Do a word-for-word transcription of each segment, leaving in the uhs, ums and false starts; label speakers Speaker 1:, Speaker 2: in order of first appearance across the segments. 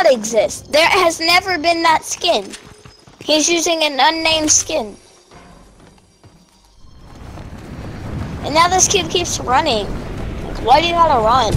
Speaker 1: exist. There has never been that skin. He's using an unnamed skin. And now this kid keeps running. Like, why do you gotta run?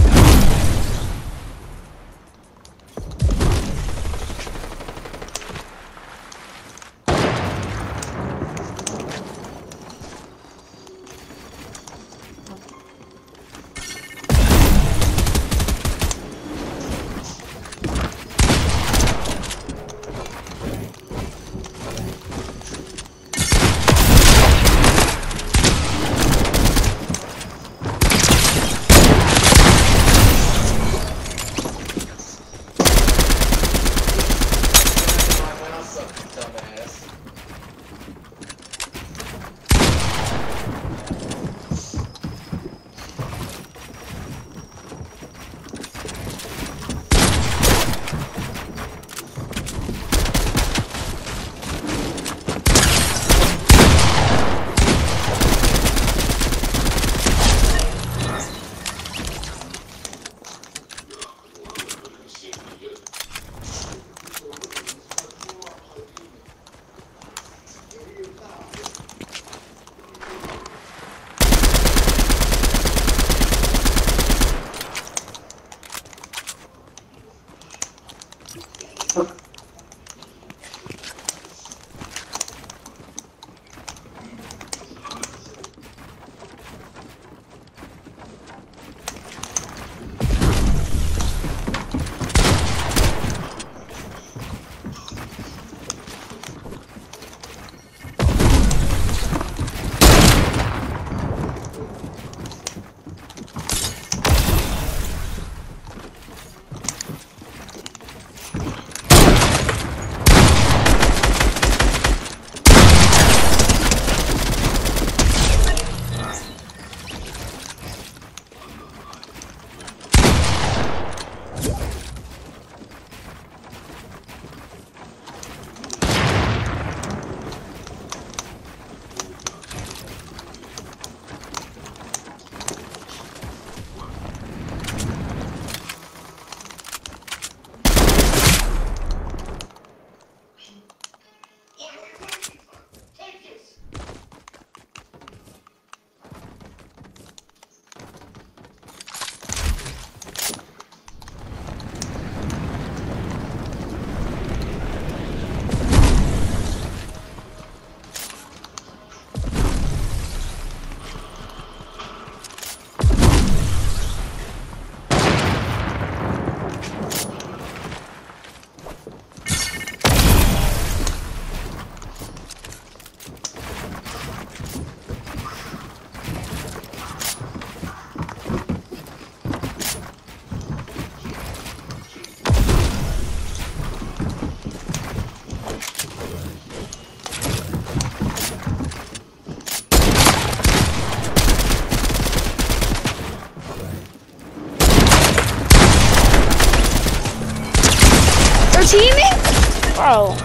Speaker 1: Teaming? Bro.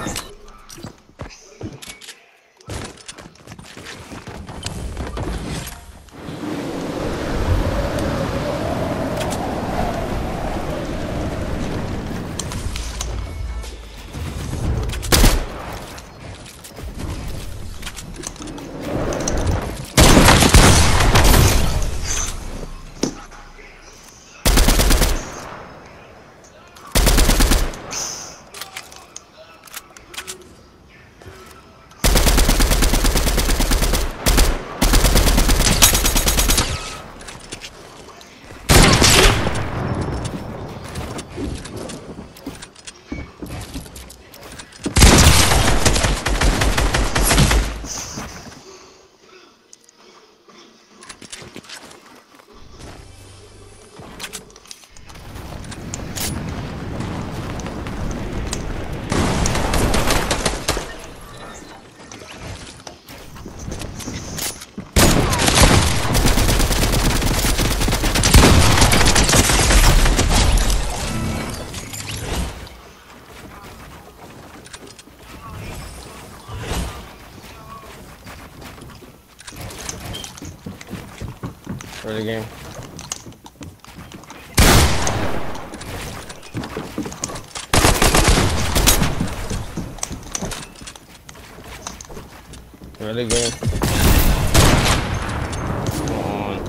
Speaker 2: For the game. Early game. Come on.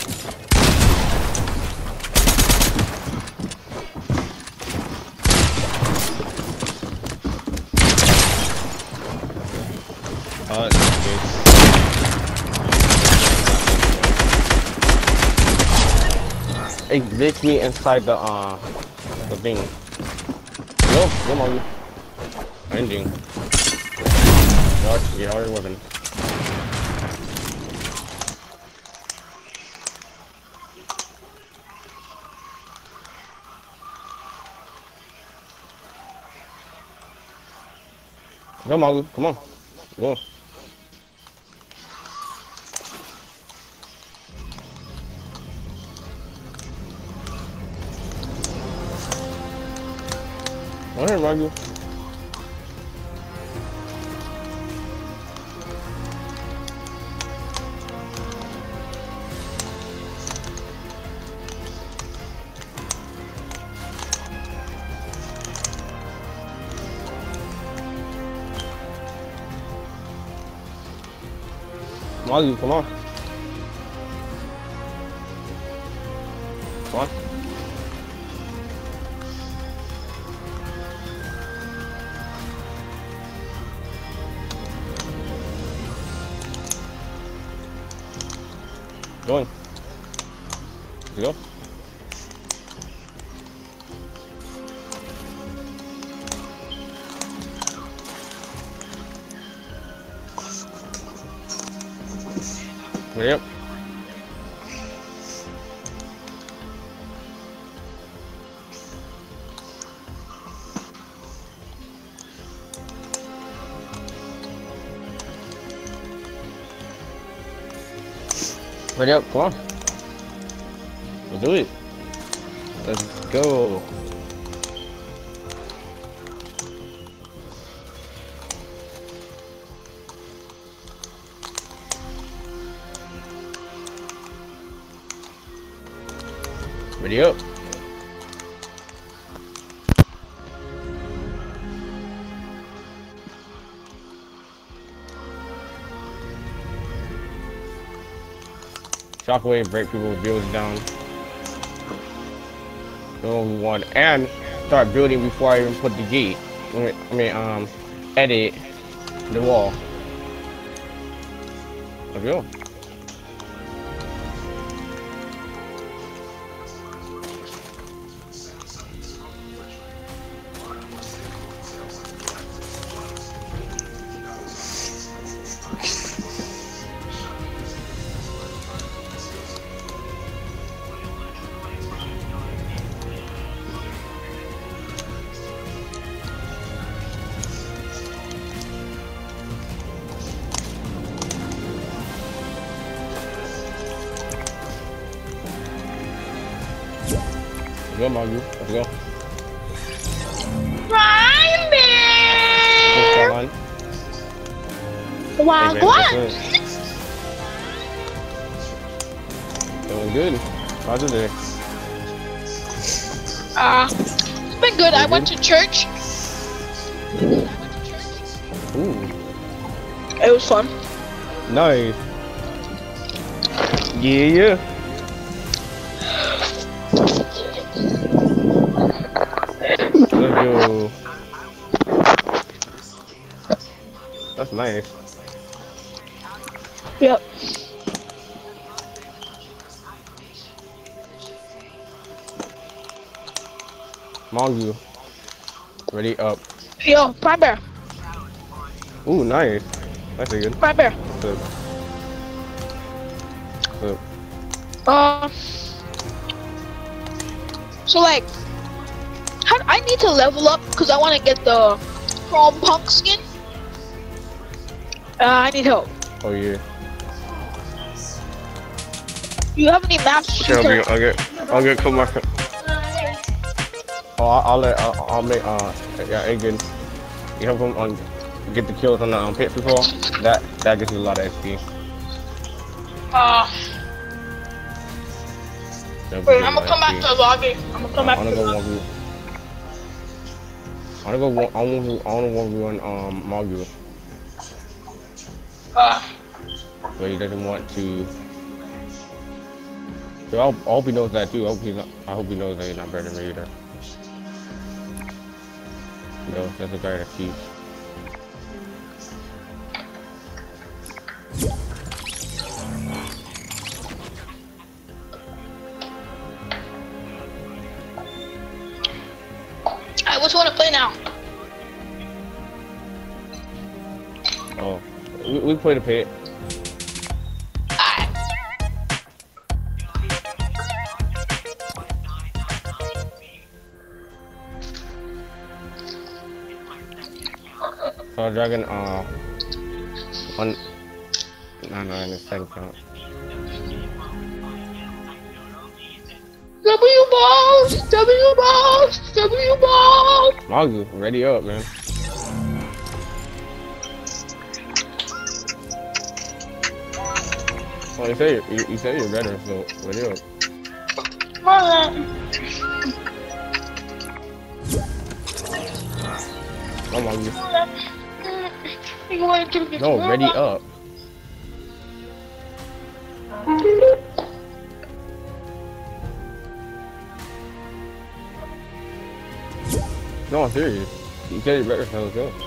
Speaker 2: Oh, that's good. It glitched me inside the uh the thing. Yo, come on. Ending. Watch, yeah, already weapon. Come on, come on. Go. Go ahead, Magoo. Magoo, come on. Come on. Going. Let's go. Yep. Ready up, come on. We'll do it. Let's go. Ready up. Shockwave, break people's builds down. Number one, and start building before I even put the gate. I mean, I mean um, edit the wall. Let's go. Go, Magoo. Let's go.
Speaker 1: Prime Bear! Wow,
Speaker 2: hey,
Speaker 1: what?
Speaker 2: Doing good. How's it there?
Speaker 3: Uh, it's been good. I went to church.
Speaker 2: Ooh.
Speaker 3: It was fun.
Speaker 2: Nice. Yeah, yeah. Let's go. That's nice.
Speaker 3: Yep.
Speaker 2: Magoo. Ready up.
Speaker 3: Yo, Prime Bear.
Speaker 2: Ooh, nice. That's a good.
Speaker 3: Prime Bear.
Speaker 2: Good. Good.
Speaker 3: Uh. So like, how, I need to level up because I want to get the Chrome Punk skin. Uh, I need help.
Speaker 2: Oh yeah.
Speaker 3: Do you have any maps?
Speaker 2: Okay, I'll, be, I'll get. I'll get come back. Oh, I'll, I'll let. I'll, I'll make. Uh, yeah, again. You help him on get the kills on the um, pit before. That that gives you a lot of X P.
Speaker 3: Uh. Wait, I'm gonna come back to the lobby. I'm gonna come back
Speaker 2: I
Speaker 3: to
Speaker 2: wanna
Speaker 3: the
Speaker 2: go
Speaker 3: lobby.
Speaker 2: one v. I wanna go one. I wanna. I wanna one v one. Um, Magoo.
Speaker 3: Uh,
Speaker 2: but he doesn't want to. So I hope, I hope he knows that too. I hope, he's not, I hope he knows that he's not better than me either. You know, that's a better excuse.
Speaker 3: Alright, what you wanna play now?
Speaker 2: Oh, we, we play the pit.
Speaker 3: Alright.
Speaker 2: So Dragon, uh, one, no, no, in the second count.
Speaker 3: W balls! W balls! W balls!
Speaker 2: Magoo, ready up, man. Well, you say you're, you, you say you're better, so ready up. Come on, you. No, ready up. No, I'm serious. You said you're better, so let's go.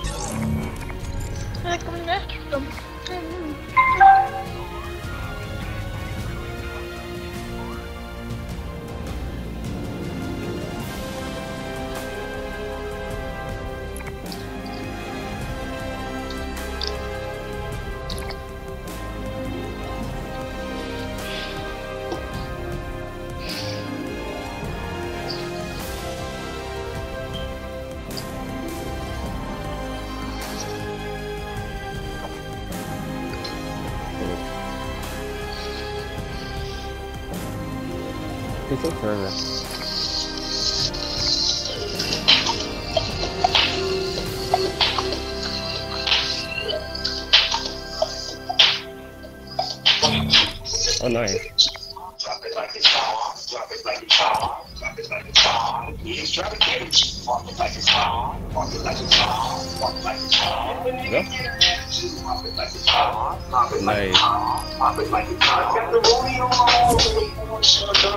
Speaker 2: It's so further. Oh, nice.
Speaker 4: Drop it like it's hot. Drop it like it's hot. Drop it like it's hot. Yes, drop it, bitch. Walk it like it's hot. Walk it like it's hot. Walk it like it's hot.
Speaker 2: Yeah.
Speaker 4: Pop it like it's hot. Pop it like
Speaker 2: Nice.
Speaker 4: it's hot. Pop it like it's hot. Got the rodeo on.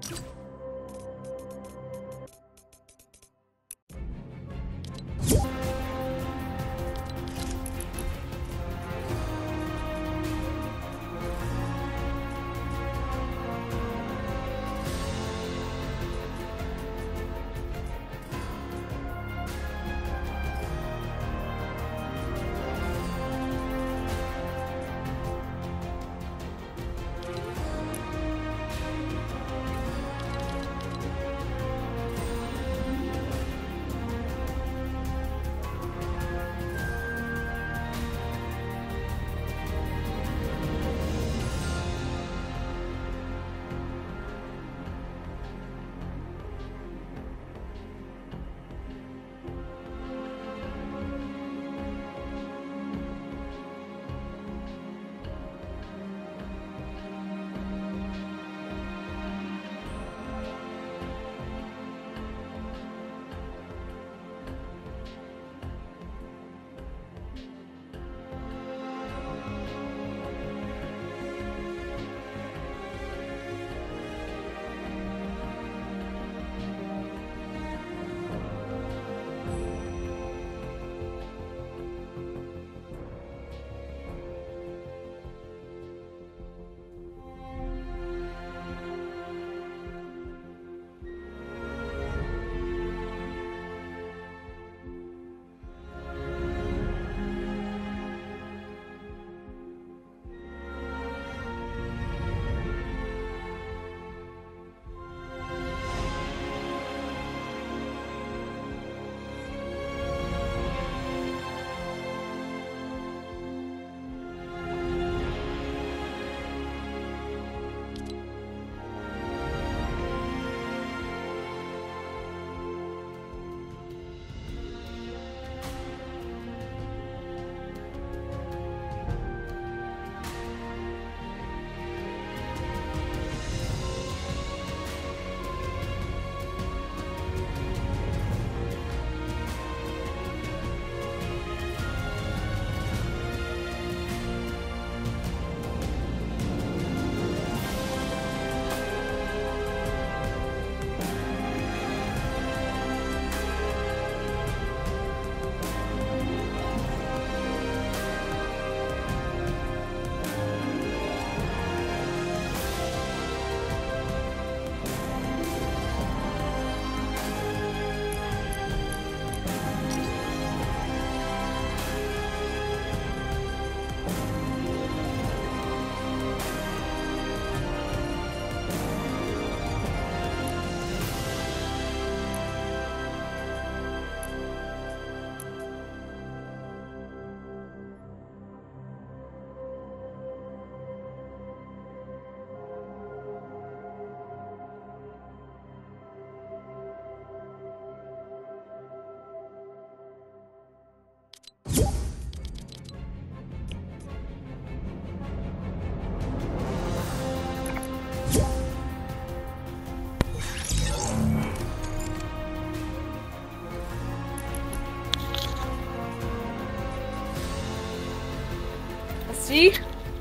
Speaker 5: See?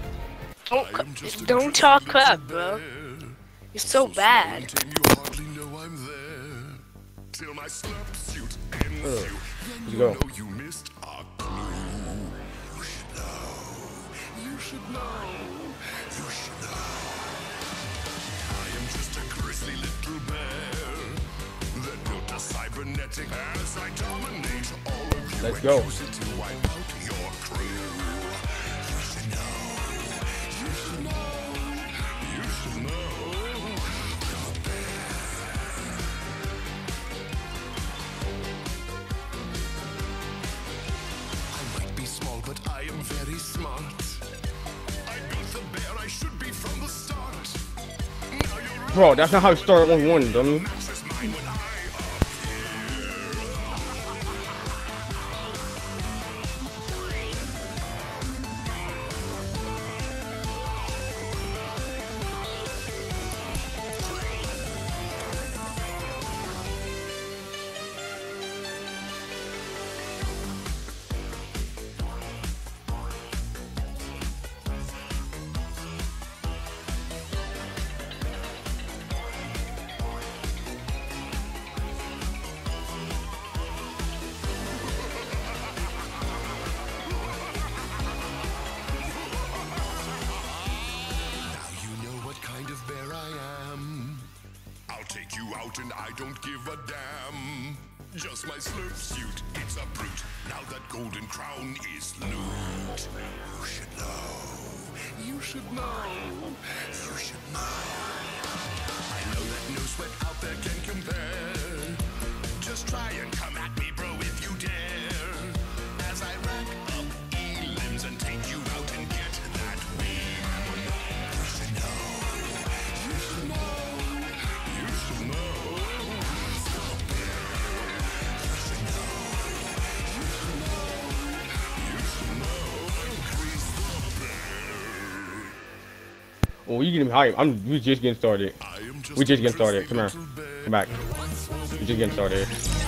Speaker 5: Don't, don't talk crap, bro. You're so bad.
Speaker 2: Ugh. You go. Let's go.
Speaker 6: But I am very smart. I built the bear I should be from the start.
Speaker 2: Bro, that's not how you start one one, dummy.
Speaker 6: take you out and I don't give a damn. Just my slurp suit, it's a brute. Now that golden crown is loot. You should know, you should know, you should know. I know that no sweat out there can compare. Just try and come at me, bro, if you dare. As I rack up E-limbs and take you out and get that wing. You should know, you should know, you should know. You should know, you should know, you should know. Increase the bear.
Speaker 2: Oh, you getting hype. I'm we just getting started. We just getting started. Come here. Come back. We just getting started.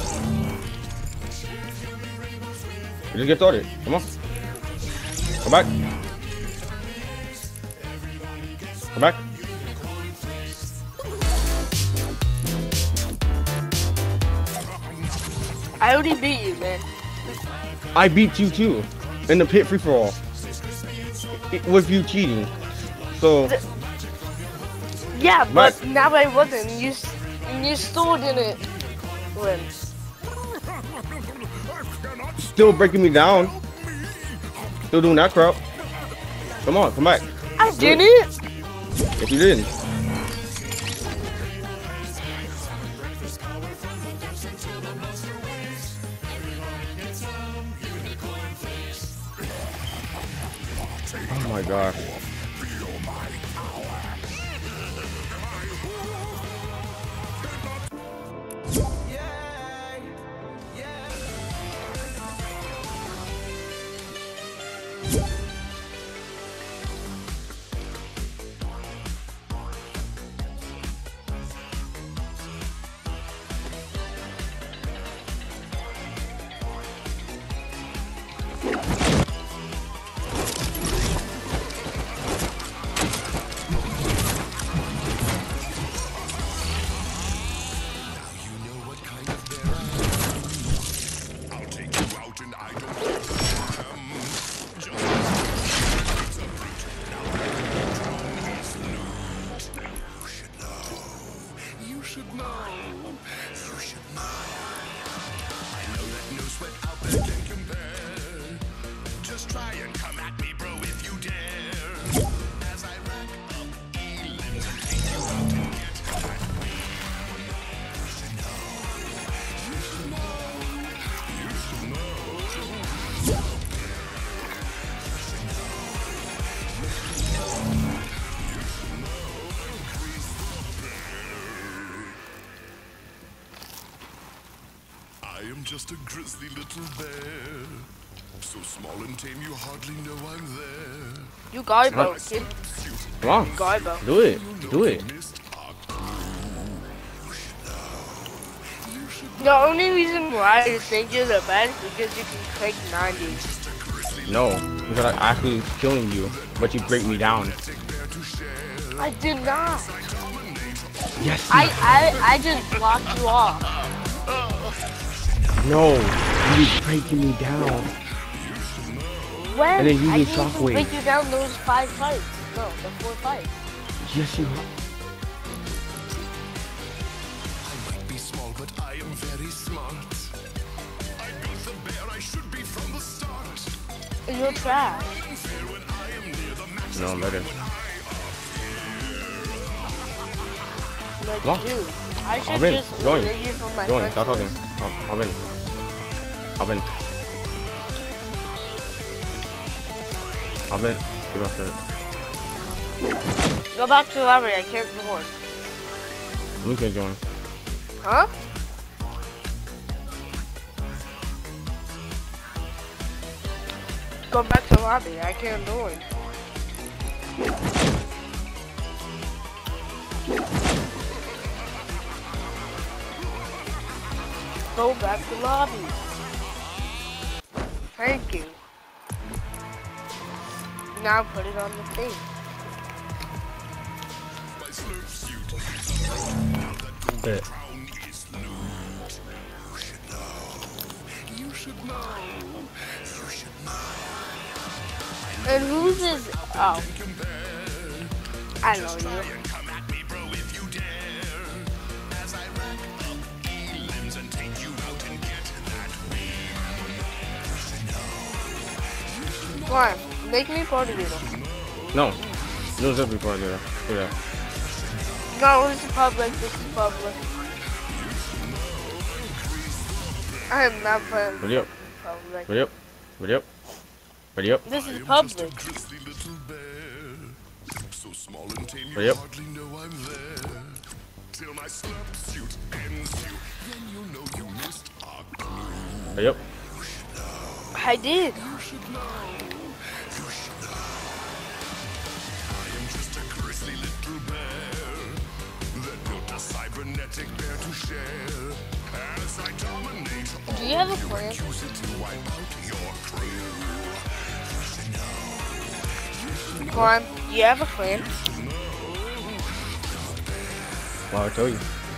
Speaker 2: We just get started. Come on. Come back. Come back.
Speaker 5: I already beat you, man.
Speaker 2: I beat you too. In the pit free for all. It was you cheating. So
Speaker 5: Yeah, but
Speaker 2: But-
Speaker 5: now I wasn't. You, s- you still didn't win.
Speaker 2: still breaking me down. Still doing that crap. Come on, come back.
Speaker 5: I didn't.
Speaker 2: If you didn't. Oh my god.
Speaker 6: I am just a grizzly little bear. So small and tame you hardly know I'm there.
Speaker 5: You Gaibo, kid.
Speaker 2: Come on.
Speaker 5: Gaibo.
Speaker 2: Do it. Do it.
Speaker 5: The only reason why I think you're the best is because you can click ninety.
Speaker 2: No. Because I actually killing you. But you break me down.
Speaker 5: I did not.
Speaker 2: Yes.
Speaker 5: I I I just blocked you off.
Speaker 2: No. You breaking me down.
Speaker 5: When?
Speaker 2: And then you
Speaker 5: I
Speaker 2: get
Speaker 5: didn't even
Speaker 2: shockwave.
Speaker 5: break you down those five fights. No, the four fights.
Speaker 2: Yes, you.
Speaker 6: I might be small, but I am very smart. I built the bear I should be from the start.
Speaker 5: You're trash.
Speaker 6: When I am near the max,
Speaker 2: No, I'm better.
Speaker 5: Like,
Speaker 2: Come on.
Speaker 5: dude, I should
Speaker 2: Alvin,
Speaker 5: just
Speaker 2: join.
Speaker 5: eliminate you from my
Speaker 2: Join.
Speaker 5: friends
Speaker 2: Stop talking.
Speaker 5: list.
Speaker 2: Al- Alvin. Alvin. Alvin. Give us that.
Speaker 5: Go back to the library, I can't record.
Speaker 2: We can join.
Speaker 5: Huh? Go back to the lobby, I can't join. Go back to lobby. Thank you. Now put it on the thing.
Speaker 6: my slurp suit.
Speaker 2: Bit.
Speaker 6: Crown is loot. You should know. You should know. You should know.
Speaker 5: And who's this? Oh, I know you.
Speaker 6: Come at me, bro, if you dare. As I
Speaker 5: Come on, make me part of it.
Speaker 2: No. No, just be part of that. Do that.
Speaker 5: No, this is public. This is public. I am not playing
Speaker 2: Ready up.
Speaker 5: public.
Speaker 2: Ready up. Ready up. Ready up.
Speaker 5: This is
Speaker 6: I am
Speaker 5: public.
Speaker 6: just a grizzly little bear, so small and tame you
Speaker 2: Ready up.
Speaker 6: hardly know I'm there. Till my slurp suit ends you, then you know you missed a clue.
Speaker 2: Ready up.
Speaker 5: I did.
Speaker 6: You should know. You should know. I am just a grizzly little bear that built a cybernetic bear to share. As I dominate all
Speaker 5: Do you have a
Speaker 6: you
Speaker 5: plan?
Speaker 6: and use it to wipe out your crew. You should know. You should know.
Speaker 5: Come on, do you have a plan?
Speaker 2: Well, I told you.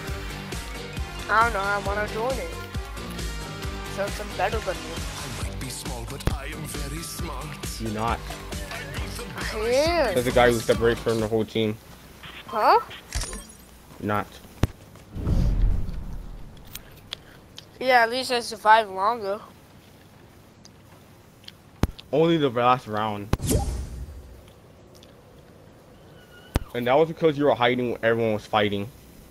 Speaker 5: I don't know, I want to join it. So I'm better than you.
Speaker 6: I might be small, but I am very smart.
Speaker 2: You not.
Speaker 5: Yeah.
Speaker 2: There's a guy who separates from the whole team.
Speaker 5: Huh?
Speaker 2: Not.
Speaker 5: Yeah, at least I survived longer.
Speaker 2: Only the last round. And that was because you were hiding when everyone was fighting.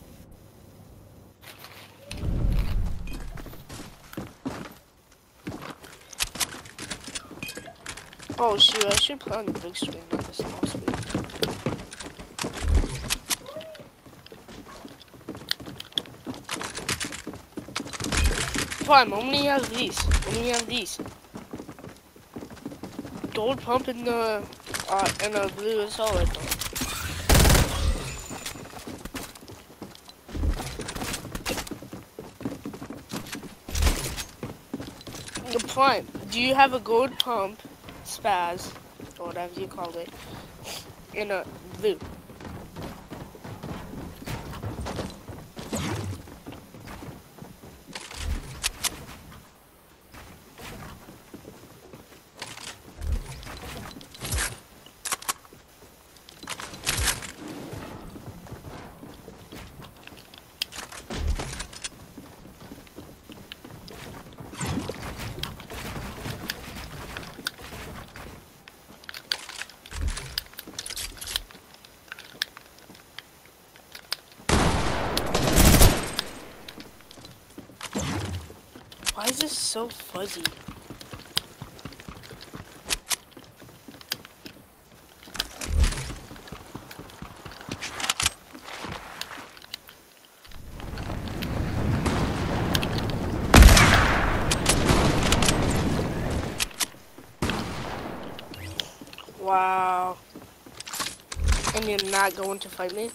Speaker 5: Oh shoot, I should play on the big screen, not the small screen. Fine, only have these. Only have these. Gold pump in the uh in a blue assault rifle. Fine. Do you have a gold pump, spaz, or whatever you call it, in a blue? Why is this so fuzzy? Wow. And you're not going to fight me?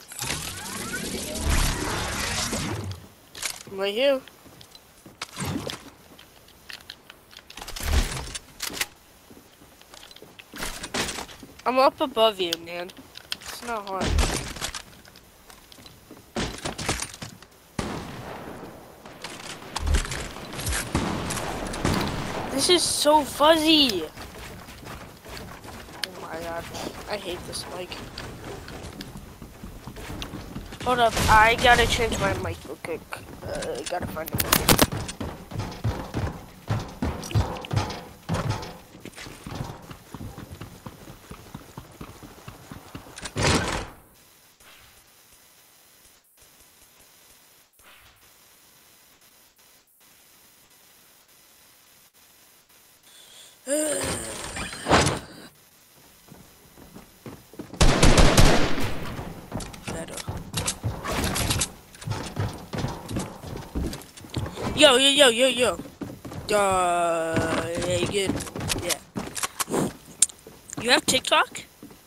Speaker 5: I'm right here. I'm up above you, man. It's not hard. This is so fuzzy. Oh my god. I hate this mic. Hold up. I gotta change my mic real quick. Uh, gotta find a mic. Yo, yo, yo, yo, yo. Uh, yeah, you good? Yeah. You have TikTok?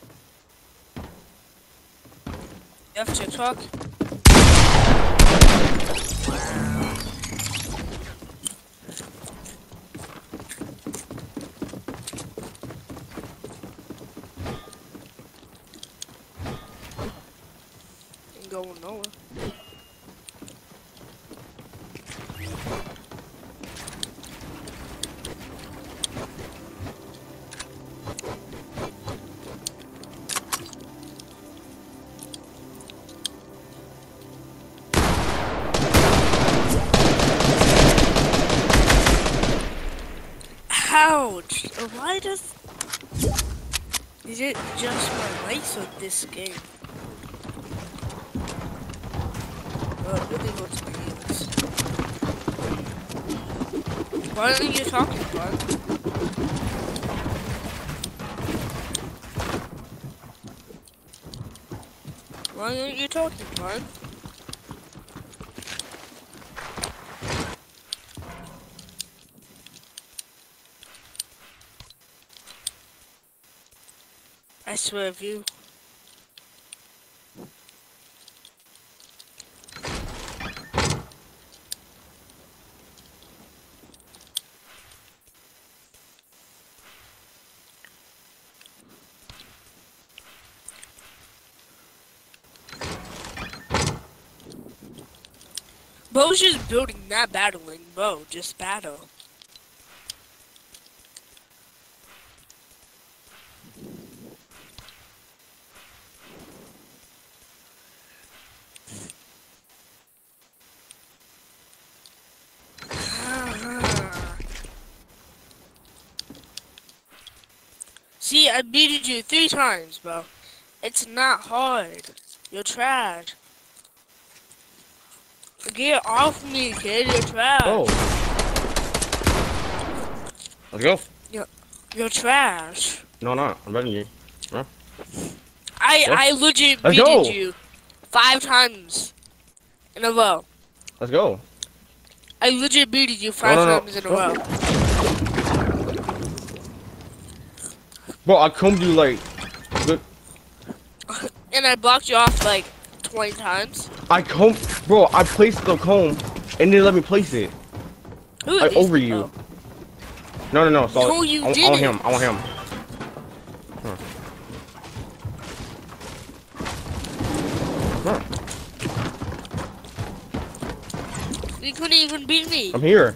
Speaker 5: You have TikTok? Ain't going nowhere. Ouch! Why does Is it just my lights or this game? Oh, it really hurts my ears. Why aren't you talking, bud? Why aren't you talking, bud? I swear if you Bo's just building, not battling. Bo, just battle. See, I beated you three times, bro. It's not hard. You're trash. Get off me, kid. You're trash.
Speaker 2: Oh. Let's go.
Speaker 5: You're, you're trash.
Speaker 2: No, no, I'm better than you. Huh?
Speaker 5: I
Speaker 2: What?
Speaker 5: I legit
Speaker 2: Let's
Speaker 5: beated
Speaker 2: go.
Speaker 5: you five times in a row.
Speaker 2: Let's go.
Speaker 5: I legit beated you five
Speaker 2: No, no, no.
Speaker 5: times in a
Speaker 2: Go.
Speaker 5: row.
Speaker 2: Bro, I combed you like. Good.
Speaker 5: And I blocked you off like twenty times.
Speaker 2: I comb. Bro, I placed the comb and then let me place it.
Speaker 5: Who are
Speaker 2: Like
Speaker 5: these
Speaker 2: over you.
Speaker 5: people?
Speaker 2: No, no, no. So
Speaker 5: No, you
Speaker 2: I, I want
Speaker 5: didn't.
Speaker 2: him. I want him. Huh. Huh.
Speaker 5: You couldn't even beat me.
Speaker 2: I'm here.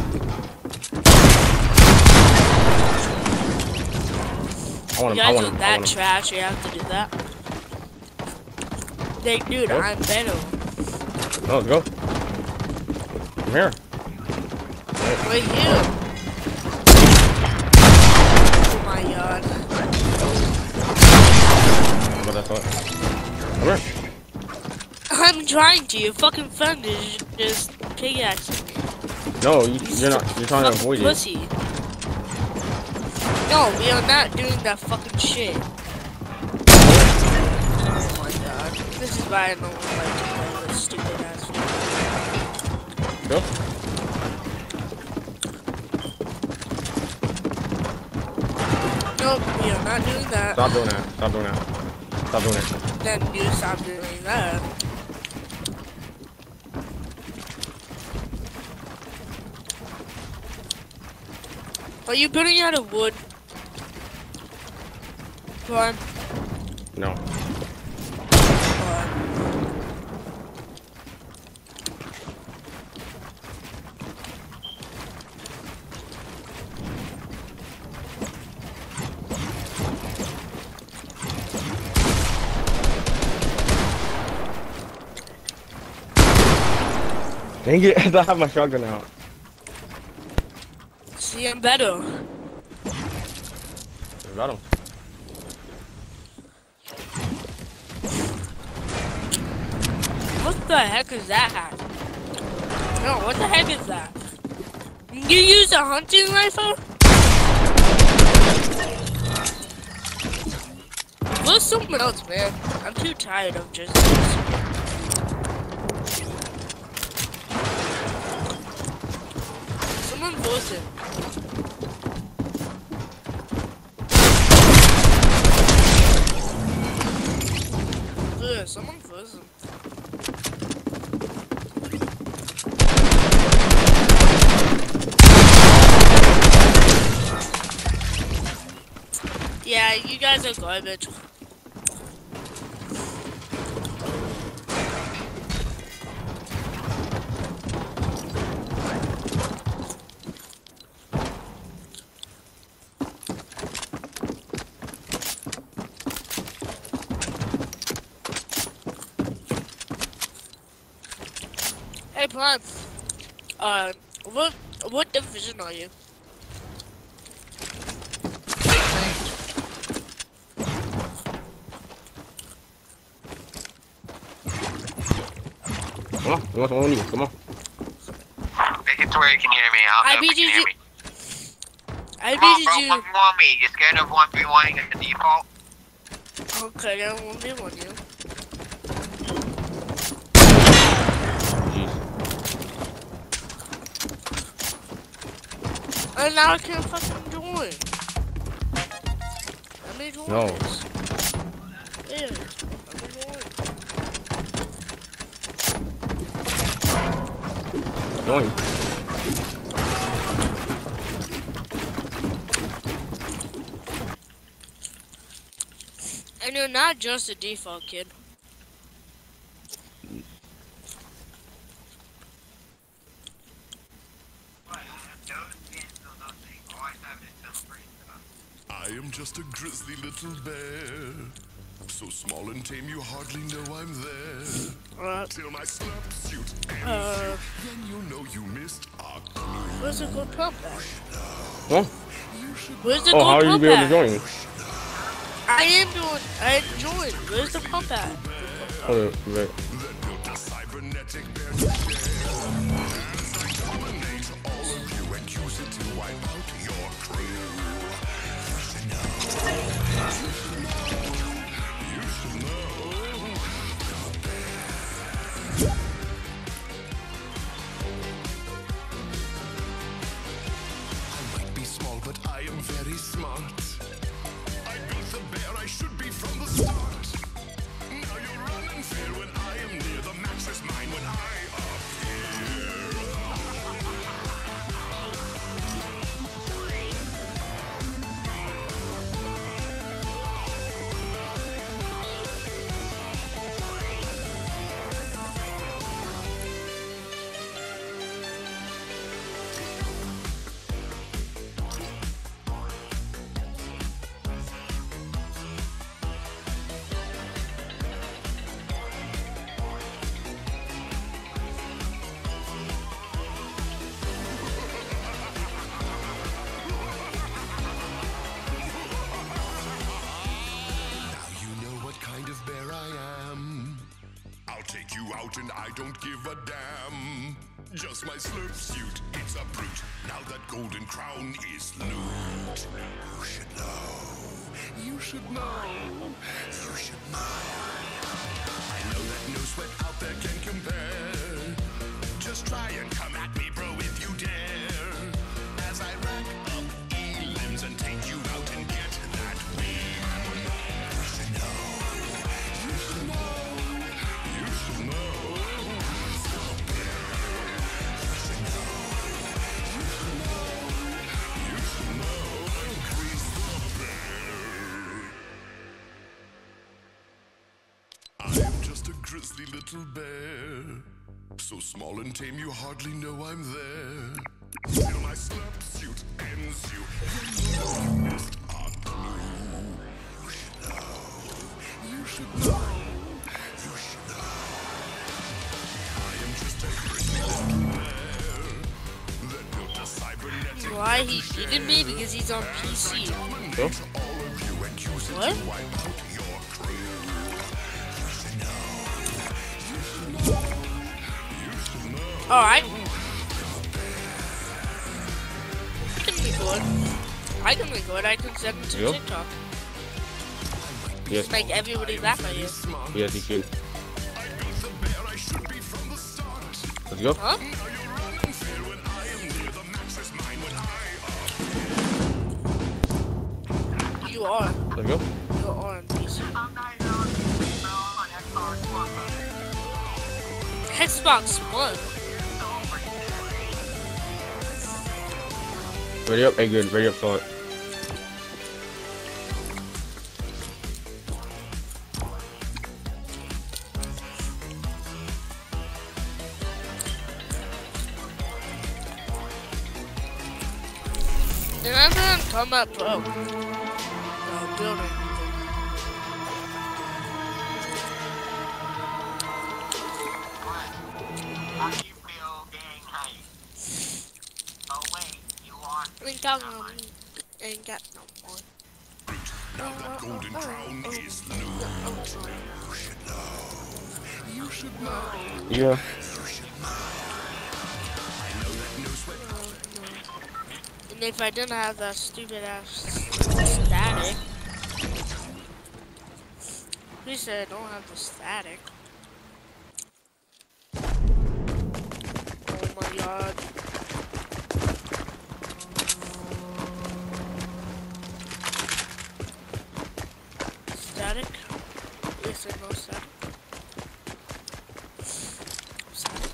Speaker 2: I want
Speaker 5: You
Speaker 2: him. I
Speaker 5: guys
Speaker 2: want
Speaker 5: are
Speaker 2: him. I
Speaker 5: that
Speaker 2: want him.
Speaker 5: trash, you have to do that. Like, dude,
Speaker 2: Go.
Speaker 5: I'm better.
Speaker 2: No, let's go. I'm here.
Speaker 5: Right here. Oh my god.
Speaker 2: But that's all. Come here.
Speaker 5: I'm trying to. Your fucking friend is just pickaxing me.
Speaker 2: No, you,
Speaker 5: He's
Speaker 2: you're not.
Speaker 5: just
Speaker 2: You're trying to
Speaker 5: fucking
Speaker 2: avoid it.
Speaker 5: pussy. No, we are not doing that fucking shit. Oh my god. This is why I don't like to play this stupid ass game.
Speaker 2: Go.
Speaker 5: Nope, we are not doing that.
Speaker 2: Stop doing that. Stop doing that. Stop doing it.
Speaker 5: Then you stop doing that. Are you building out of wood? Come on.
Speaker 2: No.
Speaker 5: Come on.
Speaker 2: Dang it! I have my shotgun out.
Speaker 5: See, I'm better.
Speaker 2: I got him.
Speaker 5: What the heck is that? No, what the heck is that? You use a hunting rifle? Look someone else, man. I'm too tired of just this. Someone voice it. Yeah, someone voice it. Yeah, you guys are garbage. Hey, Prime. Uh, what what division are you?
Speaker 2: Come on, come on, come on, you. Come on.
Speaker 7: Make it to where you can hear me. I
Speaker 5: I
Speaker 7: don't know if you
Speaker 5: beat
Speaker 7: can
Speaker 5: you.
Speaker 7: hear me.
Speaker 5: I
Speaker 7: Come on,
Speaker 5: beat
Speaker 7: bro,
Speaker 5: you.
Speaker 7: one v one me. You scared of one v one at the default?
Speaker 5: Okay, I won't be one you.
Speaker 2: Jeez.
Speaker 5: And now I can't fucking join. Let me join
Speaker 2: No.
Speaker 5: this. Yeah, let me join.
Speaker 2: Join.
Speaker 5: And you're not just a default kid.
Speaker 6: I am just a grizzly little bear, so small and tame you hardly know I'm there.
Speaker 5: Uh,
Speaker 6: Till my slap suit ends
Speaker 5: uh,
Speaker 6: you, then you know you missed a clue.
Speaker 5: where's the gold pump at?
Speaker 2: Huh?
Speaker 5: Where's the
Speaker 2: Oh, how
Speaker 5: gold
Speaker 2: are you
Speaker 5: pump
Speaker 2: be able to
Speaker 5: at?
Speaker 2: join?
Speaker 5: I am doing, I am joined. Where's the pump at?
Speaker 2: Hold on, wait.
Speaker 6: A cybernetic bear to share. As I dominate all of you and use it to wipe out your crew. You should know. You should know. I might be small, but I am very smart. I built the bear I should be from the start. Now you run and fear when I am near. The match is mine when I appear. Now you know what kind of bear I am. I'll take you out and I don't give a damn. Just my slurp suit, it's a brute. Now that golden crown is loot. You should know. You should know. You should know. I know that no sweat out there can compare. Just try and come at me, bro, if you dare. As I rack up E-limbs and take you out and get that win. You should know. You should know. You should know. You should know. You should know. You should know. Increase the bear. I am just a grizzly little bear, so small and tame you hardly know I'm there. Till my slap suit ends you, then you know you missed a clue. You should know. You should know. You should know. I am just a grizzly little bear that built a cybernetic
Speaker 5: Why he needed me? Because he's on P C.
Speaker 2: Huh?
Speaker 6: all of you and use it
Speaker 5: What?
Speaker 6: to wipe out your crew. You should know. You should know. You should know.
Speaker 5: Alright. I can be good. I can be good. I can send him to
Speaker 2: Yep.
Speaker 5: TikTok.
Speaker 2: Yes.
Speaker 5: Make everybody laugh at you.
Speaker 2: Yes, you should. Let's go.
Speaker 5: Huh? You are.
Speaker 2: Let's go.
Speaker 5: You are on P C. Xbox One.
Speaker 2: Ready up. Hey, good. Ready up. Start.
Speaker 5: Did everyone come up pro? No, building.
Speaker 7: How do you feel getting hype? Oh wait, you want
Speaker 5: Ain't got no, ain't got no more.
Speaker 6: Now that golden crown is loose. You should know. You should know.
Speaker 2: Yeah.
Speaker 6: You
Speaker 5: And if I didn't have that stupid ass static, please say I don't have the static. Oh my god. Static? Yes, I know static. Static.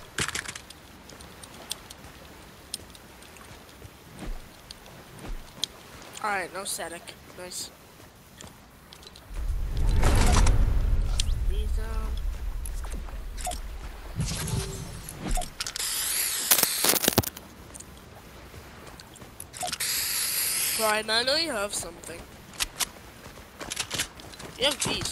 Speaker 5: Alright, no static. Nice. These down. Brian, I know you have something. You have these.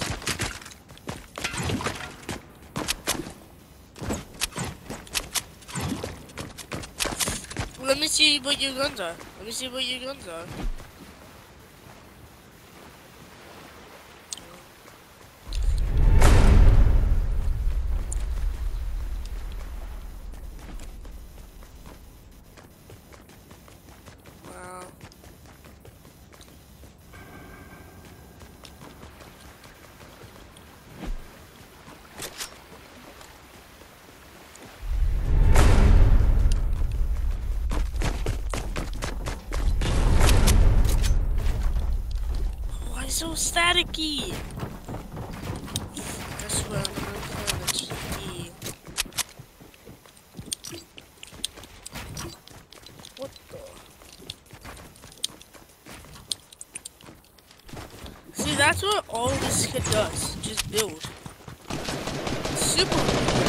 Speaker 5: Let me see what your guns are. Let me see what your guns are. Wow. Why so staticky? That's what I'm gonna play on the T V. What the? See, that's what all this kid does. Just build. Super weird.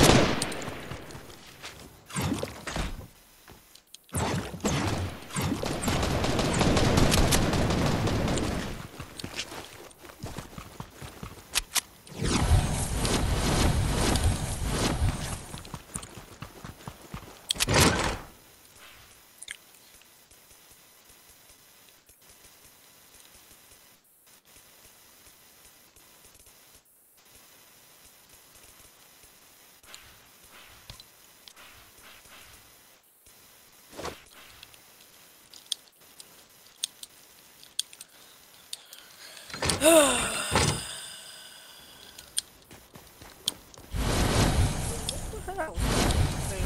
Speaker 5: What the hell? Hang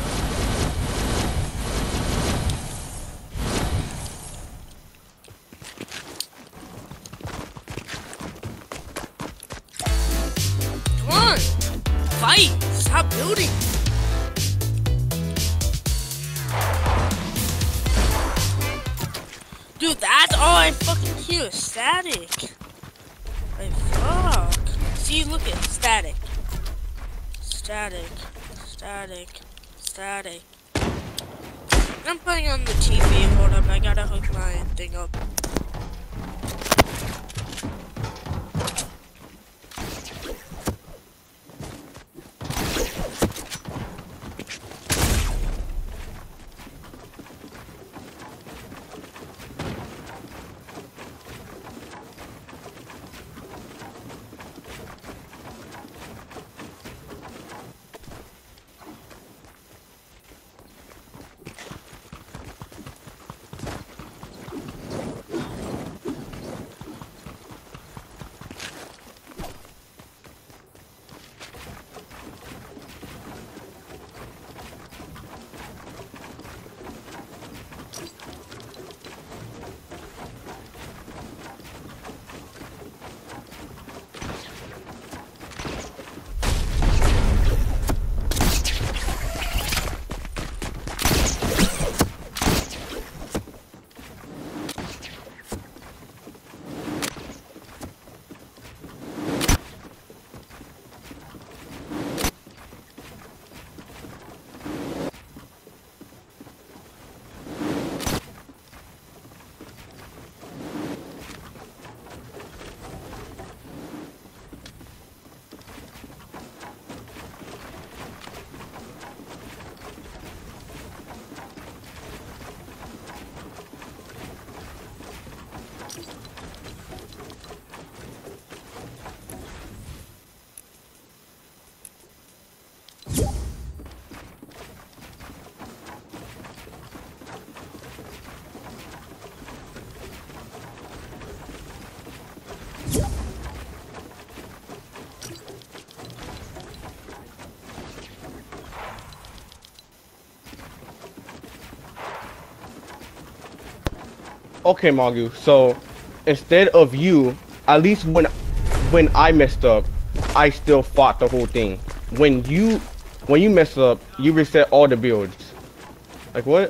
Speaker 5: on. Come on! Fight! Stop building! Dude, that's all I fucking hear. Static. Like, fuck. See, look at static. Static. Static. Static. I'm playing on the T V. Hold up, I gotta hook my thing up.
Speaker 2: okay, Magoo. So instead of you, at least when when I messed up, I still fought the whole thing. When you when you mess up, you reset all the builds. Like what?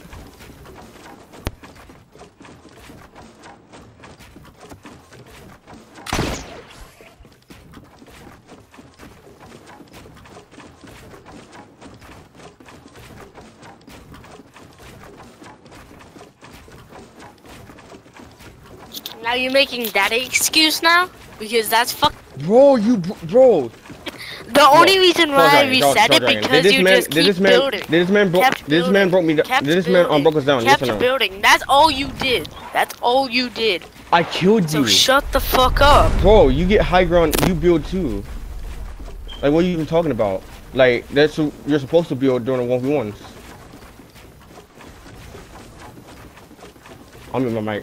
Speaker 5: Now you're making that an excuse now? Because that's fuck.
Speaker 2: Bro, you bro.
Speaker 5: The only reason why I
Speaker 2: Dragon,
Speaker 5: reset
Speaker 2: Dragon,
Speaker 5: it
Speaker 2: Dragon.
Speaker 5: because
Speaker 2: Did this
Speaker 5: you
Speaker 2: man,
Speaker 5: just
Speaker 2: did
Speaker 5: keep
Speaker 2: this man,
Speaker 5: building.
Speaker 2: Did this man broke?
Speaker 5: Kept
Speaker 2: Did this man broke me down?
Speaker 5: Kept
Speaker 2: Did this man um,
Speaker 5: building.
Speaker 2: broke us down?
Speaker 5: Kept
Speaker 2: Yes or no?
Speaker 5: building. That's all you did. That's all you did.
Speaker 2: I killed
Speaker 5: So
Speaker 2: you.
Speaker 5: shut the fuck up.
Speaker 2: Bro, you get high ground, you build too. Like, what are you even talking about? Like, that's what you're supposed to build during the one v ones. I'm in my mic.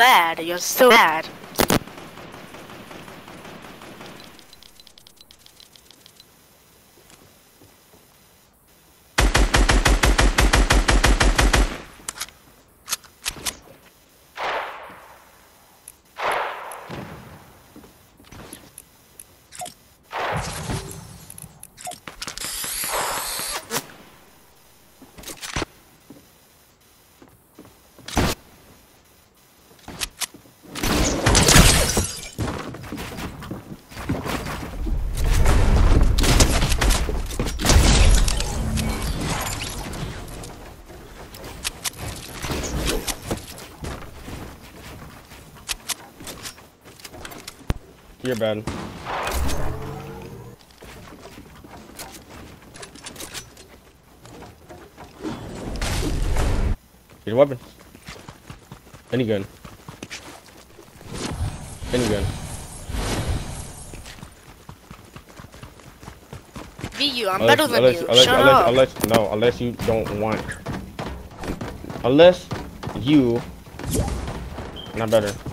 Speaker 5: bad. You're so bad.
Speaker 2: You're bad. Get a weapon. Any gun. Any gun.
Speaker 5: Be you, I'm
Speaker 2: Unless,
Speaker 5: better than
Speaker 2: unless,
Speaker 5: you.
Speaker 2: unless,
Speaker 5: Shut
Speaker 2: unless,
Speaker 5: up.
Speaker 2: unless, no, unless you don't want. Unless you. Not better.